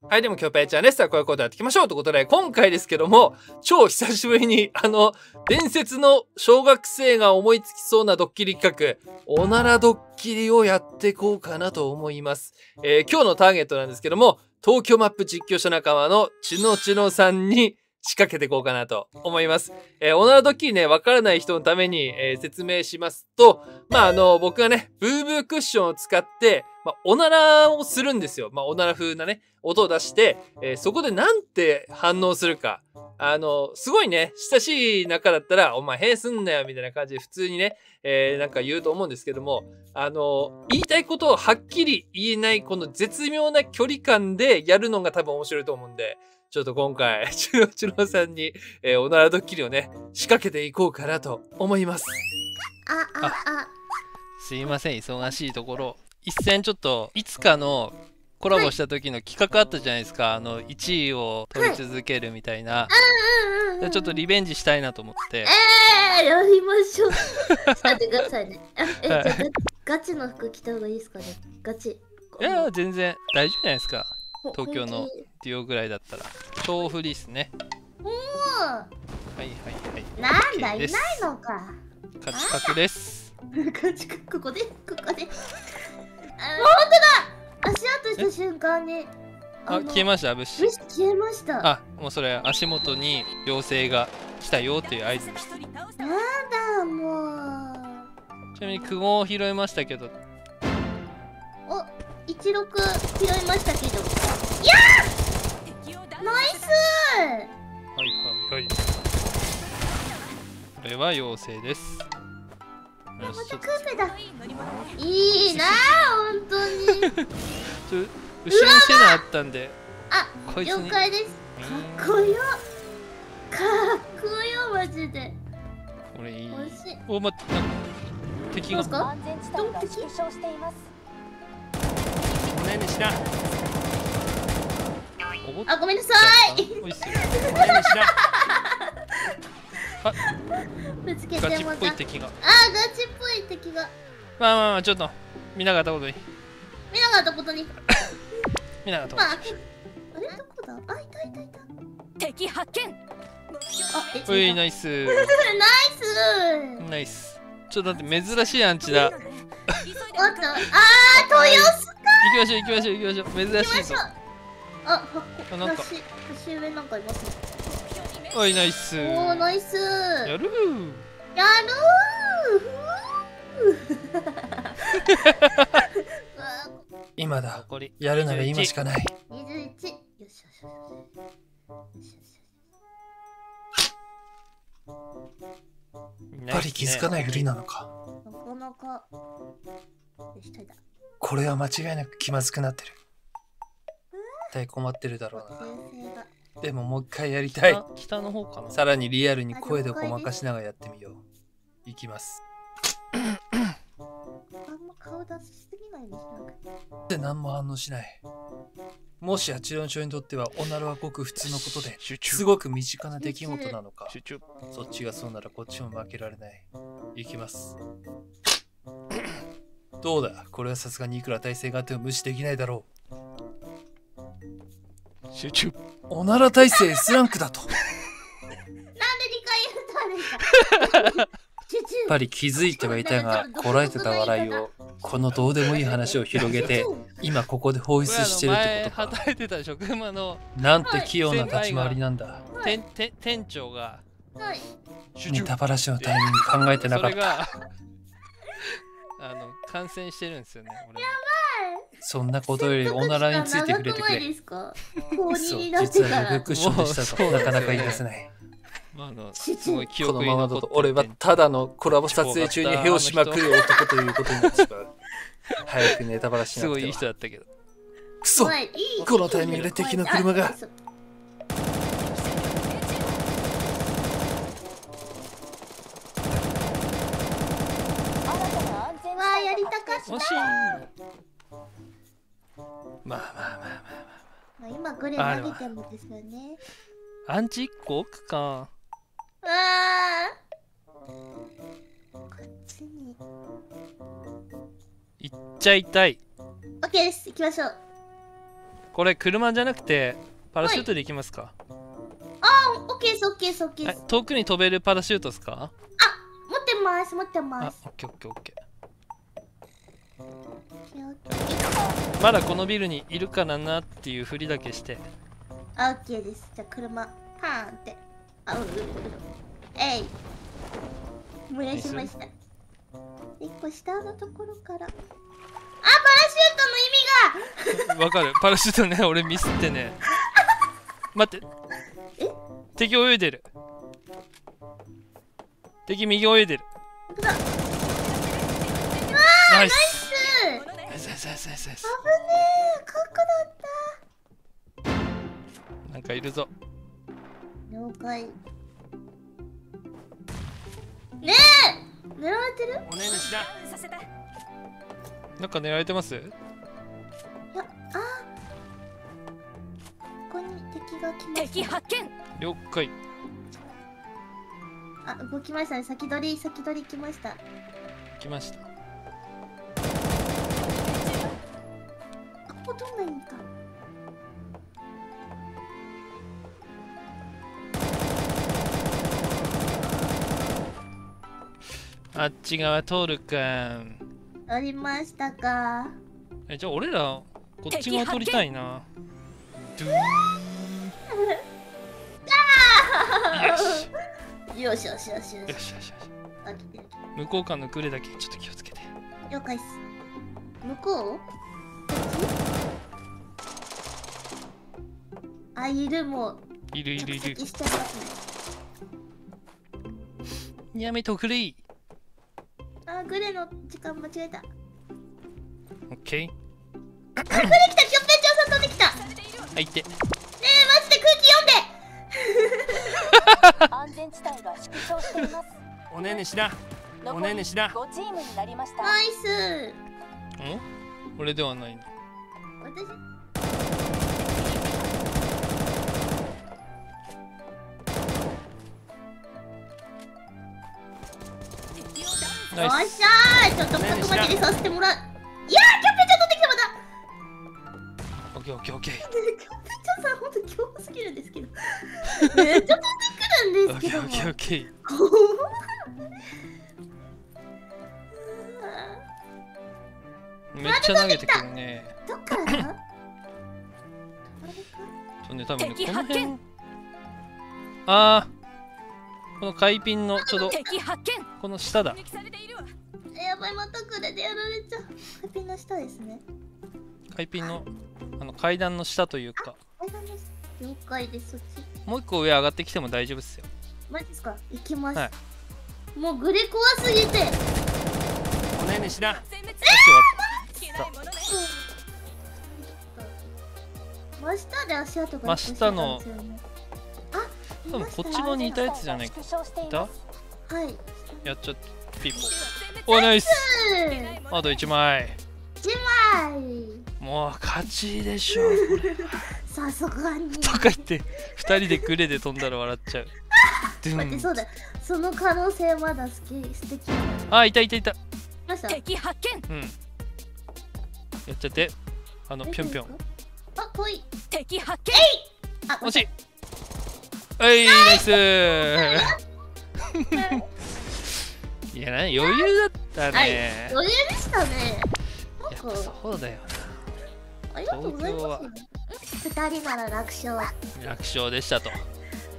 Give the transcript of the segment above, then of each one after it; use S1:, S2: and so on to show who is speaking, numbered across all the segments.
S1: はい、でも今日ペイちゃんです。こういうことやっていきましょうということで、今回ですけども、超久しぶりに、伝説の小学生が思いつきそうなドッキリ企画、おならドッキリをやっていこうかなと思います。今日のターゲットなんですけども、東京マップ実況者仲間のちのちのさんに仕掛けていこうかなと思います。おならドッキリね、わからない人のために、説明しますと、僕がね、ブーブークッションを使って、おならをするんですよ。おなら風なね、音を出して、そこでなんて反応するか。すごいね、親しい仲だったら、お前、へえすんなよ、みたいな感じで普通にね、なんか言うと思うんですけども、言いたいことをはっきり言えない、この絶妙な距離感でやるのが多分面白いと思うんで、ちょっと今回、ちのさんに、おならドッキリをね、仕掛けていこうかなと思います。
S2: すいません、忙しいところ。一戦ちょっと、いつかのコラボした時の企画あったじゃないですか。1位を取り続けるみたいな。でちょっとリベンジしたいなと思って。
S3: やりましょう。待ってくださいね。じゃあガチの服着た方がいいですかね。ガチ。
S2: いや、全然大丈夫じゃないですか。東京のデュオぐらいだったら。超フリーっすね。はいはいはい。
S3: なんだ、いないのか。
S2: 勝ち確です。
S3: 勝ち確、ここで。本当だ。足跡した瞬間に。
S2: 消えました、ブッシ
S3: ュ。消えました。
S2: もうそれ足元に妖精が来たよっていう合図でした。
S3: なんだ、も
S2: う。ちなみに苦言を拾いましたけど。
S3: お、16拾いましたけど。いやーナイス
S2: はいはいはい。これは妖精です。
S3: またクーペだ。いいなあ、本当に。
S2: 後ろにセナあったんで。
S3: 了解です。かっこよ。かっこよ、マジで。
S2: これいい。
S3: お、
S2: 待って、敵が。
S3: 安全地帯が縮小しています。
S2: おねんねしな。
S3: ごめんなさい。
S2: おいっすよ。おねんねしな。
S3: ぶつけて
S2: ガチっぽい敵が。
S3: ガチっぽい敵が。
S2: まあちょっと見なかったことに。
S3: 見なかったことに。
S2: 見なかったことに。
S3: あれどこだ。いた。
S4: 敵発見。
S2: おい、ナイス。
S3: ナイ
S2: ス。ちょっと待って、珍しいアンチだ。
S3: おっと、豊洲か。
S2: 行きましょう。珍しいぞ。
S3: なんか橋上なんかいますね。
S2: おい、ナイス。
S3: ナイス。
S2: やる
S1: 今だ。やるなら今しかない。
S3: 21。よし。
S1: やっぱり気づかないふりなのか。
S3: なかなか。
S1: これは間違いなく気まずくなってる。絶対困ってるだろうな。でももう一回やりたい。
S2: 北の方かな。
S1: さらにリアルに声でごまかしながらやってみよう。いきます。
S3: あんま顔出しすぎないでしょ。
S1: で何も反応しない。もしあちらの人にとってはおならはごく普通のことですごく身近な出来事なのか。そっちがそうならこっちも負けられない。いきます。どうだ、これはさすがにいくら体勢があっても無視できないだろう。
S2: 集中。
S1: おなら体勢 S ランクだと。
S3: なんで2回言ったんですか。
S1: やっぱり気づいてはいたが、こらえてた笑いを、このどうでもいい話を広げて、今ここで放出してるってことか。
S2: 働いてた職場の
S1: なんて器用な立ち回りなんだ。
S2: 店長が
S1: ネタバラシのタイミング考えてなかった。
S2: 感染してるんですよね。
S3: やばい。
S1: そんなことよりおならについてくれてくれ。そう、実はブックッションでしたとなかなか言い出せない。
S2: すごい記
S1: このまま
S2: 憶に残って
S1: だと俺はただのコラボ撮影中に屁をしまくる男ということになってしまう。早くネタバラしなくては。
S2: すごいいい人だったけど。
S1: くそ、このタイミングで敵の車が。
S3: やりたかった。
S2: 惜しい。まあ
S3: 今グレ投げてもですよね。
S2: アンチ1個置くか。
S3: こっちに
S2: 行っちゃいたい。
S3: オッケーです。行きましょう。
S2: これ車じゃなくてパラシュートで行きますか？
S3: オッケーです、オッケーです、オッケーです。
S2: 遠くに飛べるパラシュートですか？
S3: 持ってます、持ってます。
S2: オッケーオッケーオッケー。まだこのビルにいるからなっていうふりだけして。
S3: オッケーです。じゃあ車パーンって。えい。燃やしました。一個下のところから。あ、パラシュートの意味が
S2: わかる、パラシュートね、俺ミスってね。待って。敵泳いでる。敵右泳いでる。ナイス。ナイスナイスナイスナイス。危ね
S3: え、角だった。
S2: なんかいるぞ。
S3: 了解。ねえ、狙われてる？
S2: おねんねしな。なんか狙われてます？い
S3: や、ここに敵が来ました。敵発見。
S2: 了解。
S3: あ、動きましたね。先取り来ました。
S2: 来ました。
S3: ここどんな意味か。
S2: あっち側通るか。
S3: ありましたか。
S2: じゃあ俺らこっち側取りたいな。よしよしよしよしよしよしよし。向こう側のグレだけちょっと気をつけて。
S3: 了解っす。向こう？あ、いるもう。
S2: いるいるいる。
S3: しちゃいますね。
S2: やめとくれ。
S3: あ、グレの時間間違えた。
S2: オッケー。
S3: あ、グレ来た、キョッペンチョウさん飛んできた。
S2: はいって。
S3: ねえ、マジで空気読んで。
S4: 安全地帯が縮小しています。
S2: おねんねしな。おねんねしな。
S4: 5チームになりました。
S3: ナイス。
S2: 俺ではないの。
S3: 私。よっしゃー、ちょっと深くまで入れさせてもらう。いやー、キャッペンチョウ取ってきた。まだ
S2: オッケーオッケーオッケー。
S3: キャッペンチョウさんほんと恐怖すぎるんですけどめっちゃ飛んでくるんですけども。
S2: オッケーオッケーオッケー。めっちゃ投げてくるね。
S3: どっからだ？
S2: そうね、多分ね、この辺。あー、この海ピンのちょうどこの下だ。
S3: やばい、またグレでやられちゃう。海ピンの下ですね。
S2: 海ピンの階段の下というか。
S3: 階段の下。了解です。そっち。
S2: もう一個上上がってきても大丈夫ですよ。
S3: マジですか？行きます。
S2: はい、
S3: もうグレ怖すぎて。
S2: おねんねしな。
S3: 真下で足跡が。
S2: 真下の。多分こっち側にいたやつじゃないか。いた？
S3: はい。
S2: やっちゃったピーポー。おナイス。あと1枚。
S3: 1枚。
S2: もう勝ちでしょ。
S3: さすがに。
S2: とか言って2人でグレで飛んだら笑っちゃう。
S3: 待って、そうだ。その可能性まだ素敵。
S2: あ、いたいたいた。
S4: 敵発見。
S2: うん。やっちゃって。ぴょんぴょん。
S3: あ、遠い。
S4: 敵発見。
S3: あ、
S2: 惜しい。はい、ナイスー。いや、余裕だったね。
S3: 余裕でしたね。
S2: やっぱそうだよ
S3: な。ありがとうございます。2人なら楽勝。
S2: 楽勝でしたと。
S3: はい。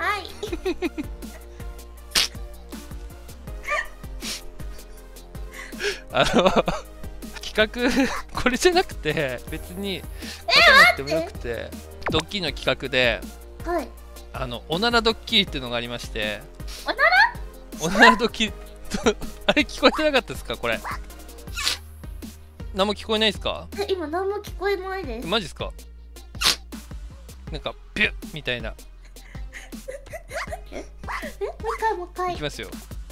S2: 企画これじゃなくて別に書かなくてもよくて、ドッキリの企画で、
S3: はい。
S2: おならドッキリっていうのがありまして。
S3: おなら？
S2: おならドッキリあれ聞こえてなかったですか？これ何も聞こえないですか？
S3: 今何も聞こえないです。
S2: マジですか？なんかビュッみたいな。
S3: もう一回
S2: いきますよ。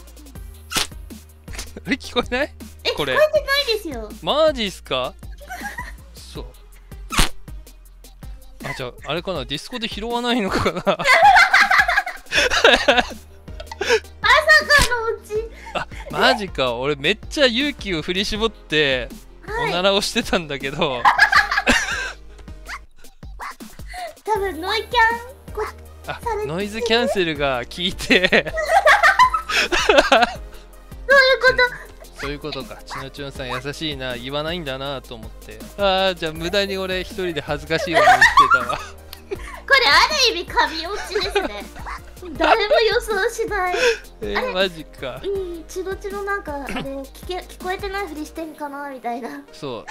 S2: あれ聞こえない？これ
S3: 聞こえてないですよ。
S2: マジっすか？そう。あ、じゃああれかな、ディスコで拾わないのかな。
S3: まさかのうち。
S2: あ、マジか。俺めっちゃ勇気を振り絞っておならをしてたんだけど、
S3: 多分ノイキャンこ
S2: あ、ノイズキャンセルが効いてそういうことか。ちのちゅんさん優しいな、言わないんだなと思って。ああ、じゃあ無駄に俺一人で恥ずかしい思いしてたわ
S3: れある意味神落ちですね。誰も予想しない。
S2: マジか。
S3: チロチロなんかあれ聞こえてないふりしてんかなみたいな。
S2: そう、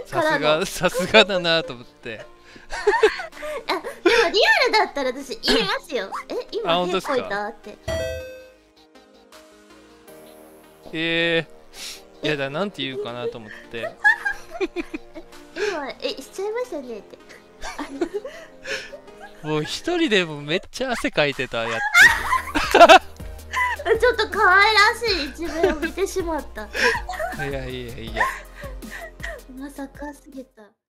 S2: さすがだなと思って。
S3: あ、でもリアルだったら私言いますよ。今結構いたって。
S2: いやだ、なんて言うかなと思って
S3: 今しちゃいましたねって
S2: もう一人でもめっちゃ汗かいてた、やって
S3: ちょっと可愛らしい一面を見てしまった。
S2: いやいやいや、
S3: まさかすぎた。